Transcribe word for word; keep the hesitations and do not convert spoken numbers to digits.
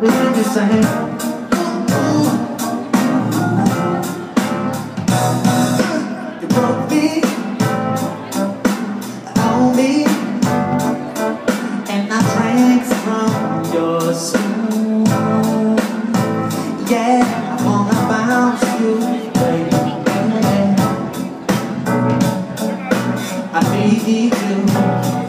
did you say? You broke me, on me, and I drank from your soul. Yeah, I wanna bounce you, baby. I need you.